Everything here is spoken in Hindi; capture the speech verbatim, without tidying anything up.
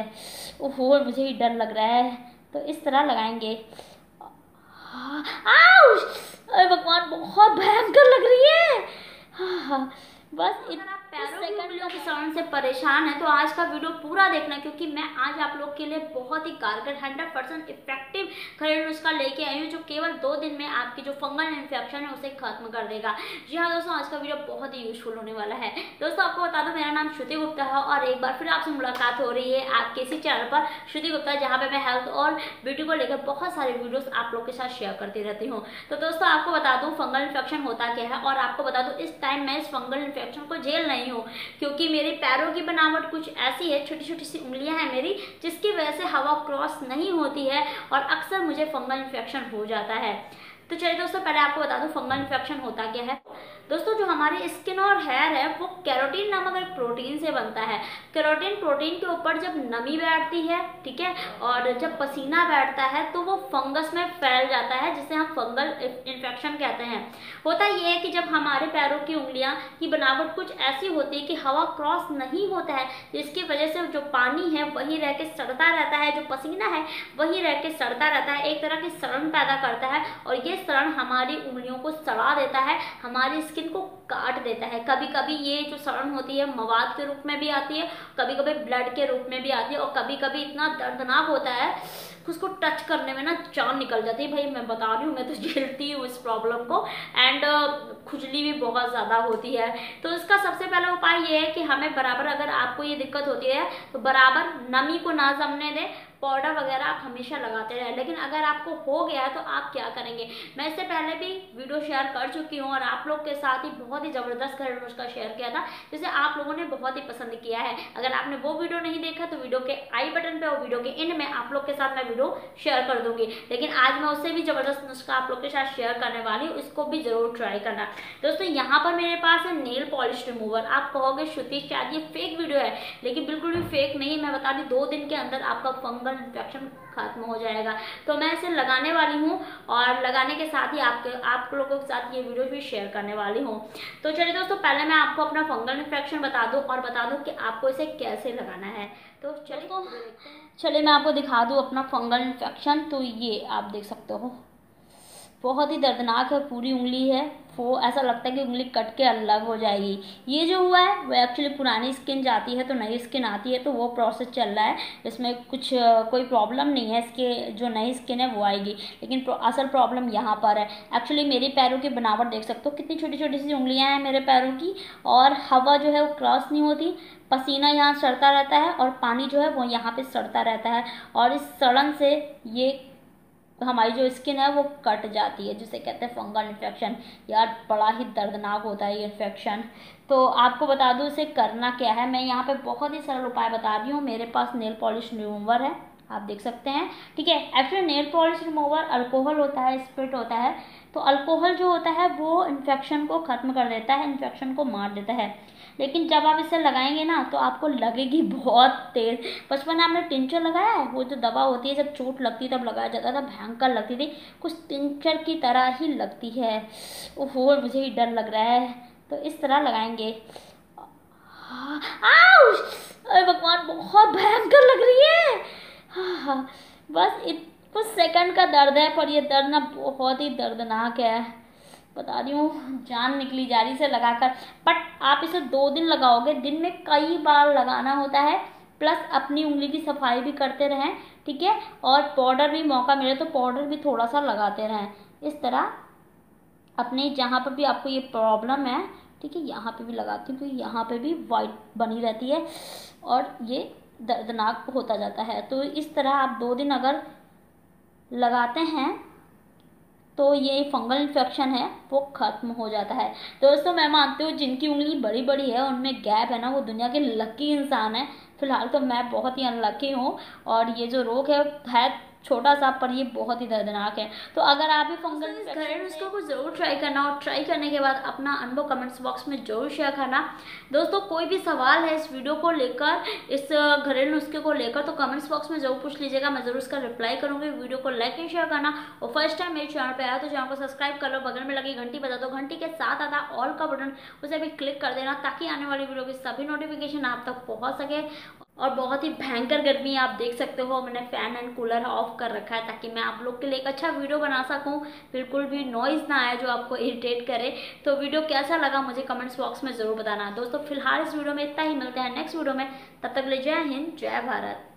ओहो मुझे ही डर लग रहा है। तो इस तरह लगाएंगे। आउश! अरे भगवान बहुत भयंकर लग रही है। हाँ हाँ बस इत... पैरों की उंगलियों के सड़न से परेशान है तो आज का वीडियो पूरा देखना, क्योंकि मैं आज आप लोग के लिए बहुत ही कारगर हंड्रेड परसेंट इफेक्टिव घरेलू नुस्खा लेके आई हूँ जो केवल दो दिन में आपकी जो फंगल इन्फेक्शन है उसे खत्म कर देगा। जी हाँ दोस्तों, आज का वीडियो बहुत ही यूजफुल होने वाला है। दोस्तों आपको बता दूं, मेरा नाम श्रुति गुप्ता है और एक बार फिर आपसे मुलाकात हो रही है आपके इसी चैनल पर श्रुति गुप्ता, जहाँ पे मैं हेल्थ और ब्यूटी को लेकर बहुत सारे वीडियोस आप लोग के साथ शेयर करती रहती हूँ। तो दोस्तों आपको बता दूं फंगल इन्फेक्शन होता क्या है, और आपको बता दूं इस टाइम मैं इस फंगल इन्फेक्शन को झेल नहीं हूँ, क्योंकि मेरे पैरों की बनावट कुछ ऐसी है, छोटी छोटी सी उंगलियां हैं मेरी, जिसकी वजह से हवा क्रॉस नहीं होती है और अक्सर मुझे फंगल इन्फेक्शन हो जाता है। तो चलिए दोस्तों पहले आपको बता दूं फंगल इन्फेक्शन होता क्या है। दोस्तों जो हमारी स्किन और हेयर है वो केराटिन नामक एक प्रोटीन से बनता है। केराटिन प्रोटीन के ऊपर जब नमी बैठती है, ठीक है, और जब पसीना बैठता है तो वो फंगस में फैल जाता है, जिसे हम फंगल इन्फेक्शन कहते हैं। होता ये है कि जब हमारे पैरों की उंगलियां की बनावट कुछ ऐसी होती है कि हवा क्रॉस नहीं होता है, जिसकी वजह से जो पानी है वही रह के सड़ता रहता है, जो पसीना है वही रह के सड़ता रहता है, एक तरह की सड़न पैदा करता है और ये सड़न हमारी उंगलियों को सड़ा देता है, हमारी स्किन को काट देता है। कभी कभी ये जो सड़न होती है मवाद के रूप में भी आती है, कभी कभी ब्लड के रूप में भी आती है, और कभी कभी इतना दर्दनाक होता है उसको टच करने में ना जान निकल जाती है। भाई मैं बता रही हूँ, मैं तो झेलती हूँ इस प्रॉब्लम को, एंड खुजली भी बहुत ज़्यादा होती है। तो इसका सबसे पहला उपाय ये है कि हमें बराबर, अगर आपको ये दिक्कत होती है तो बराबर नमी को ना जमने दें, पाउडर वगैरह आप हमेशा लगाते रहें। लेकिन अगर आपको हो गया तो आप क्या करेंगे, मैं इससे पहले भी वीडियो शेयर कर चुकी हूँ और आप लोग के साथ ही बहुत ही ज़बरदस्त घरेलू नुस्खा शेयर किया था, जिसे आप लोगों ने बहुत ही पसंद किया है। अगर आपने वो वीडियो नहीं देखा तो वीडियो के आई बटन पे और वीडियो के एंड में आप लोग के साथ मैं वीडियो शेयर कर दूंगी। लेकिन आज मैं उससे भी ज़बरदस्त नुस्खा आप लोग के साथ शेयर करने वाली हूँ, इसको भी जरूर ट्राई करना। दोस्तों यहाँ पर मेरे पास है नेल पॉलिश रिमूवर। आप कहोगे श्रुति शायद ये फेक वीडियो है, लेकिन बिल्कुल भी फेक नहीं है। मैं बता दी दो दिन के अंदर आपका फंगल इन्फेक्शन खत्म हो जाएगा। तो मैं इसे लगाने वाली हूँ और लगाने के साथ ही आपके आप लोगों के साथ ये वीडियो भी शेयर करने वाली हूँ। तो चलिए दोस्तों पहले मैं आपको अपना फंगल इन्फेक्शन बता दूँ और बता दूँ कि आपको इसे कैसे लगाना है। तो चलिए तो चलिए मैं आपको दिखा दूँ अपना फंगल इन्फेक्शन। तो ये आप देख सकते हो बहुत ही दर्दनाक है, पूरी उंगली है, वो ऐसा लगता है कि उंगली कट के अलग हो जाएगी। ये जो हुआ है वो एक्चुअली पुरानी स्किन जाती है तो नई स्किन आती है, तो वो प्रोसेस चल रहा है, इसमें कुछ कोई प्रॉब्लम नहीं है, इसके जो नई स्किन है वो आएगी। लेकिन असल प्रॉब्लम यहाँ पर है। एक्चुअली मेरी पैरों की बनावट देख सकते हो, कितनी छोटी छोटी सी उंगलियाँ हैं मेरे पैरों की, और हवा जो है वो क्रॉस नहीं होती, पसीना यहाँ सड़ता रहता है और पानी जो है वो यहाँ पे सड़ता रहता है, और इस सड़न से ये हमारी जो स्किन है वो कट जाती है, जिसे कहते हैं फंगल इन्फेक्शन। यार बड़ा ही दर्दनाक होता है ये इन्फेक्शन। तो आपको बता दूं इसे करना क्या है। मैं यहाँ पे बहुत ही सरल उपाय बता रही हूँ। मेरे पास नेल पॉलिश रिमूवर है, आप देख सकते हैं, ठीक है। Actually nail polish remover alcohol होता है, स्प्रिट होता है। तो अल्कोहल जो होता है वो इन्फेक्शन को ख़त्म कर देता है, इन्फेक्शन को मार देता है। लेकिन जब आप इसे लगाएंगे ना तो आपको लगेगी बहुत तेज। बचपन में आपने टिंचर लगाया है, वो जो दवा होती है जब चोट लगती है तब लगाया जाता था, भयंकर लगती थी, कुछ टिंचर की तरह ही लगती है। ओहो मुझे ही डर लग रहा है। तो इस तरह लगाएंगे। आउश! अरे भगवान बहुत भयंकर लग रही है। हाँ हाँ बस इत कुछ सेकंड का दर्द है, पर ये दर्द ना बहुत ही दर्दनाक है, बता रही हूँ, जान निकली जा रही से लगाकर। बट आप इसे दो दिन लगाओगे, दिन में कई बार लगाना होता है, प्लस अपनी उंगली की सफाई भी करते रहें, ठीक है, और पाउडर भी मौका मिले तो पाउडर भी थोड़ा सा लगाते रहें। इस तरह अपने जहाँ पर भी आपको ये प्रॉब्लम है, ठीक है, यहाँ पे भी लगाती हूँ क्योंकि यहाँ पे भी वाइट बनी रहती है और ये दर्दनाक होता जाता है। तो इस तरह आप दो दिन अगर लगाते हैं तो ये फंगल इन्फेक्शन है वो खत्म हो जाता है। दोस्तों मैं मानती हूँ जिनकी उंगली बड़ी बड़ी है उनमें गैप है ना, वो दुनिया के लकी इंसान है। फिलहाल तो मैं बहुत ही अनलकी हूँ और ये जो रोग है है छोटा सा, पर ये बहुत ही दर्दनाक है। तो अगर आप भी फंगल घरेलू नुस्खों को जरूर ट्राई करना और ट्राई करने के बाद अपना अनुभव कमेंट्स बॉक्स में जरूर शेयर करना। दोस्तों कोई भी सवाल है इस वीडियो को लेकर, इस घरेलू नुस्खे को लेकर, तो कमेंट्स बॉक्स में जरूर पूछ लीजिएगा, मैं जरूर उसका रिप्लाई करूंगी। वीडियो को लाइक एंड शेयर करना, और फर्स्ट टाइम मेरे चैनल पे आया तो चैनल को सब्सक्राइब कर लो, बगल में लगी घंटी बजा दो, घंटी के साथ आता ऑल का बटन उसे भी क्लिक कर देना, ताकि आने वाली वीडियो की सभी नोटिफिकेशन आप तक पहुँच सके। और बहुत ही भयंकर गर्मी है, आप देख सकते हो। मैंने फैन एंड कूलर ऑफ कर रखा है ताकि मैं आप लोग के लिए एक अच्छा वीडियो बना सकूं, बिल्कुल भी नॉइज़ ना आए जो आपको इरिटेट करे। तो वीडियो कैसा लगा मुझे कमेंट्स बॉक्स में ज़रूर बताना। दोस्तों फिलहाल इस वीडियो में इतना ही, मिलते हैं नेक्स्ट वीडियो में, तब तक ले जय हिंद जय भारत।